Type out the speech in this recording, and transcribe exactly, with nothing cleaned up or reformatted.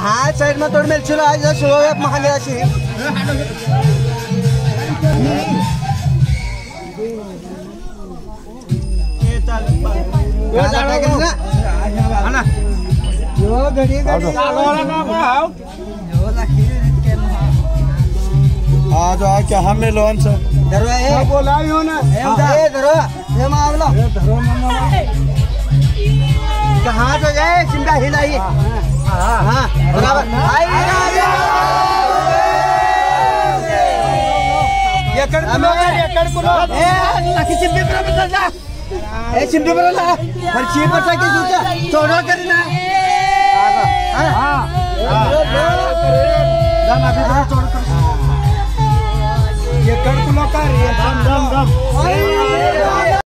हा साइड में तोड़ मिल चलो आज स्लो एक महाले आशी ये चल ये जाड़ा के ना आना यो घड़ी घड़ी वाला ना हाउ यो लाखी के आ जो आ क्या हमें लोन से धरो ए बोलायो ना ए धरो ये मामला ए धरो मामला कहां तो जाए चिंता हिलाई हां हां बराबर आई ये कर कुलो ये कर कुलो ए लाखी चिंपी पर बता जा ए चिंपी पर ला हर चीज पर के सोचा छोड़ो करना हां हां दम अभी बड़ा छोड़ कर ये कर कुलो का रे दम दम दम